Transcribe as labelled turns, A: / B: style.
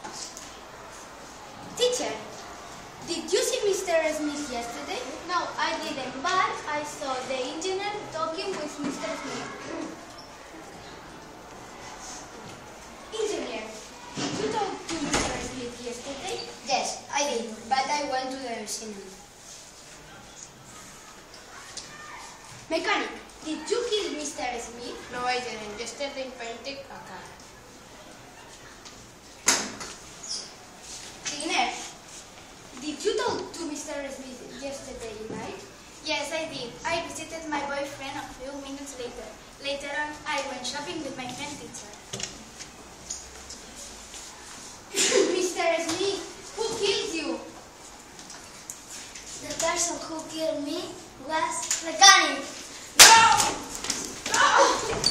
A: Teacher, did you see Mr. Smith yesterday?
B: No, I didn't, but I saw the engineer talking with Mr. Smith.
A: Engineer, did you talk to Mr. Smith yesterday?
C: Yes, I did, but I went to the cinema.
A: Mechanic, did you kill Mr. Smith?
C: No, I didn't. Yesterday painted a car.
A: Cleaner, did you talk to Mr. Smith yesterday night?
B: Yes, I did. I visited my boyfriend a few minutes later. Later on, I went shopping with my friend teacher.
A: Mr. Smith, who killed you?
B: The person who killed me was mechanic.
A: No! No!